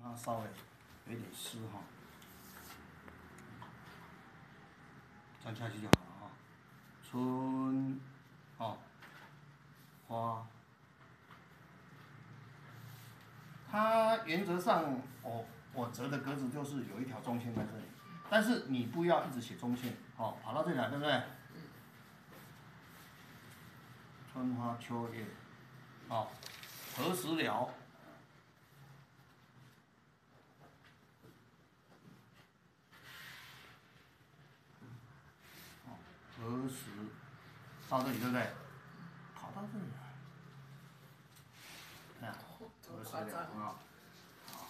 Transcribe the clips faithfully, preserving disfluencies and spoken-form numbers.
它稍微有一点湿哈，这样下去就好了哈。春，哦，花，它原则上我我折的格子就是有一条中线在这里，但是你不要一直写中线，哦，跑到这里来，对不对？春花秋月，哦，何时了？何时到这里，对不对？跑到这里来，看，何时了啊？好，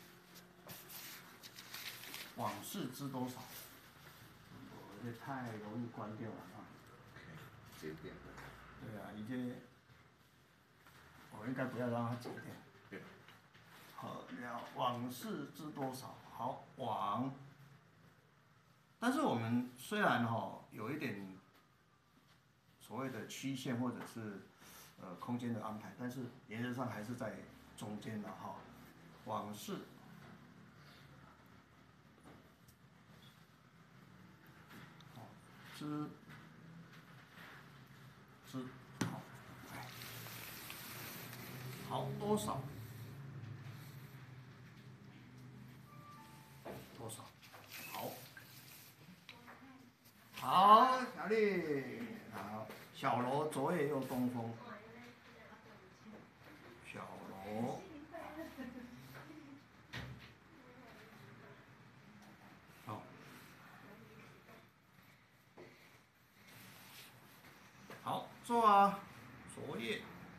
往事知多少？我这太容易关掉了啊。 节点。 对啊，已经，我应该不要让它节点。 对。 好了，往事知多少？好，往。但是我们虽然哈、哦、有一点所谓的曲线或者是呃空间的安排，但是原则上还是在中间的哈。往事，知知好，哎，好多少？多少？好，好，小丽，好，小楼昨夜又东风。小楼，好，好做啊，昨夜。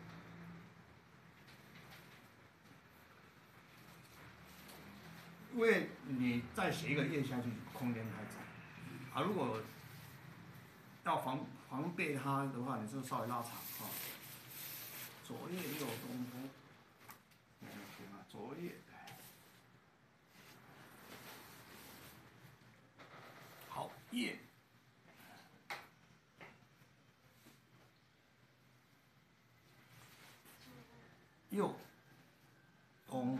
因为你再写一个页下去，空间太窄。啊，如果要防防备它的话，你就稍微拉长啊。昨夜又东风，没有行啊，昨夜。好，夜。又东。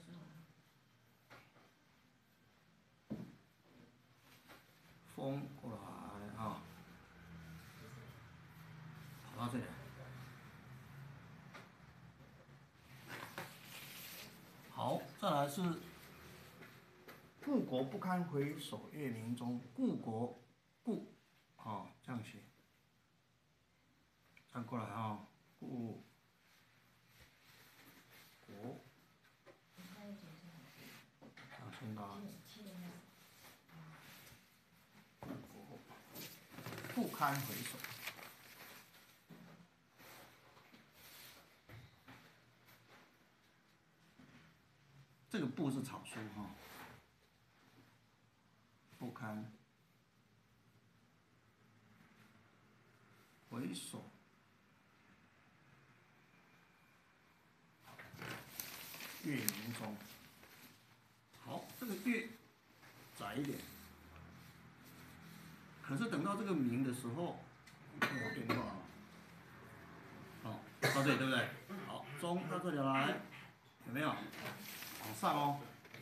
风过来啊，跑到这里来。好，再来是故国不堪回首月明中，故国，故，啊，这样写，这样过来啊，故国，想先打，故国不堪回首。这个不是草书哈，不堪回首，月明中。好，这个月窄一点，可是等到这个明的时候，会有变化啊。好，到这里对不对？好，中到这里来，有没有？往上哦。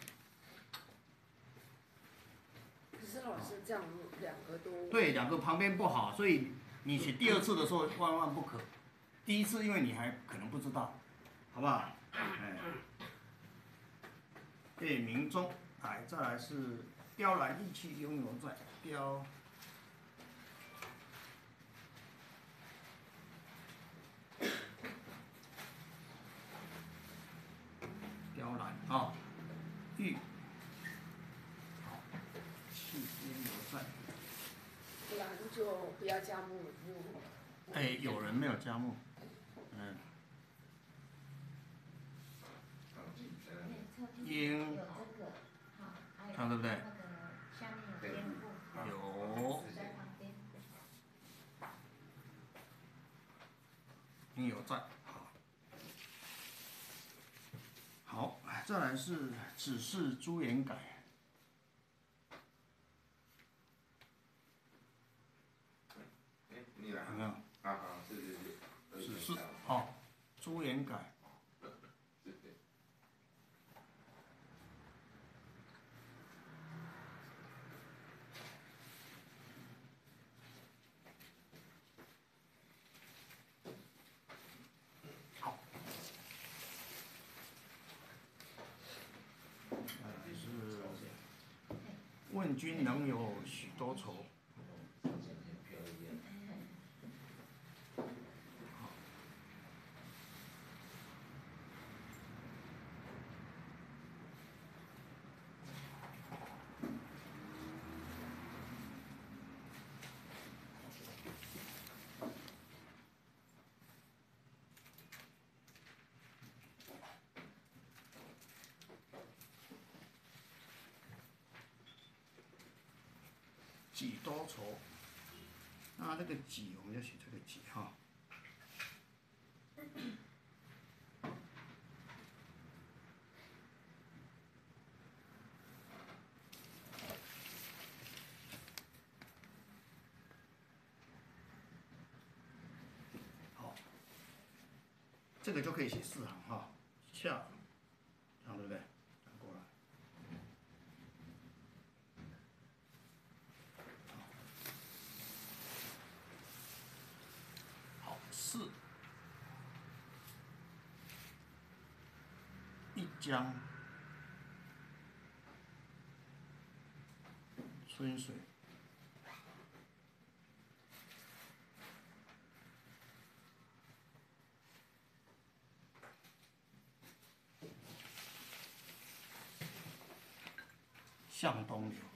可是老师这样两个都对，两个旁边不好，所以你写第二次的时候万万不可。第一次因为你还可能不知道，好不好？哎，月明中，哎，再来是雕栏意气拥有在，雕。雕栏啊，玉，好，气拥有在。 栏就不要加木木。 哎，有人没有加木，嗯。应，看对不对？有。应有在，好。好，再来是指示朱颜改。 你来。 有没有？ 啊啊，是是是。 指示，好，朱颜改。 问君能有许多愁。己多愁，那这个己我们就写这个己哈。好，这个就可以写四行哈，下，这样对不对？转过来。四一江春水，向东流。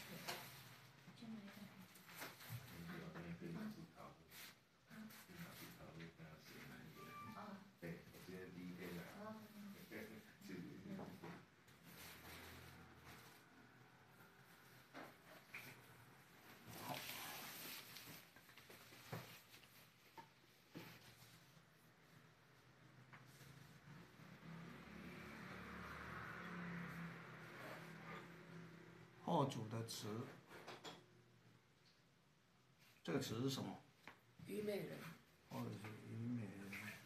后主的词，这个词是什么？ 虞美人。 或者是虞美人。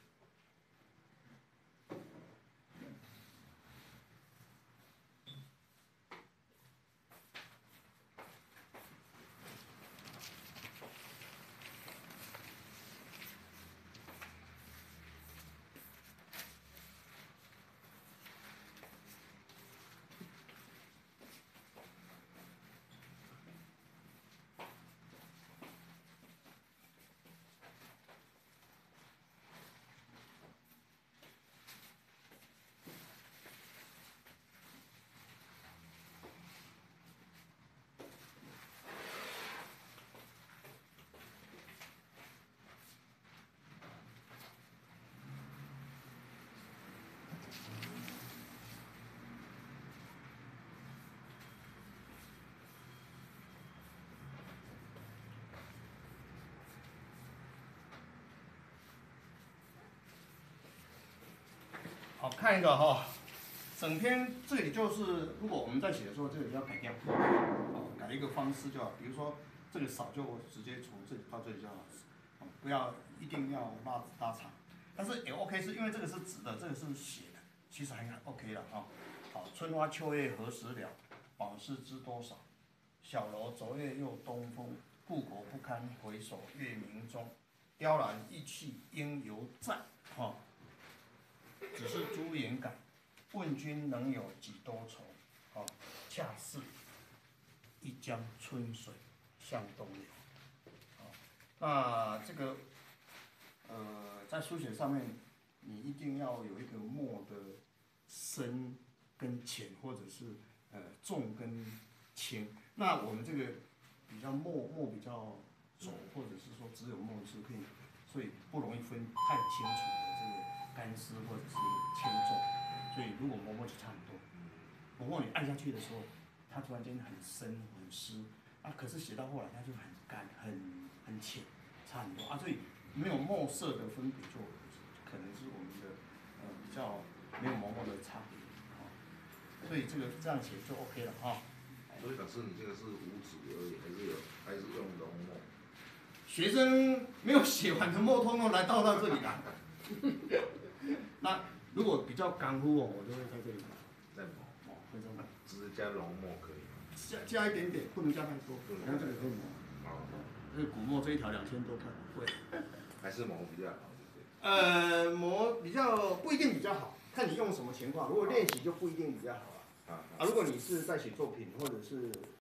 好，看一个哈，整篇这里就是，如果我们在写的时候，这里要改掉，好，改一个方式就好。比如说这个少就直接从这里到这里就好，不要一定要拉拉长。但是也 OK， 是因为这个是直的，这个是写的，其实还 OK 了啊。好，春花秋月何时了？往事知多少？小楼昨夜又东风，故国不堪回首月明中。雕栏玉砌应犹在，哈。只是朱颜改，问君能有几多愁？哦，恰似一江春水向东流。哦，那这个呃，在书写上面，你一定要有一个墨的深跟浅，或者是呃重跟轻。那我们这个比较墨墨比较浊，或者是说只有墨是可以，所以不容易分太清楚的这个。干湿或者是轻重，所以如果磨墨就差很多。磨墨你按下去的时候，它突然间很深很湿啊，可是写到后来它就很干很很浅，差很多啊。所以没有墨色的分别就可能是我们的呃比较没有磨墨的差别啊。所以这个这样写就 OK 了啊。 所以老师，你这个是无纸而已，还是有还是用浓墨？ 学生没有写完的墨，通通来倒到这里来。那如果比较干枯哦，我就会在这里再磨， 哦，会这样， 只是加浓墨可以吗？ 加加一点点，不能加太多。 不能加这个可以磨。 哦， 这个古墨这一条两千多块，贵。 还是磨比较好，对不对？ 呃，磨比较不一定比较好，看你用什么情况。如果练习就不一定比较好了。啊啊，如果你是在写作品或者是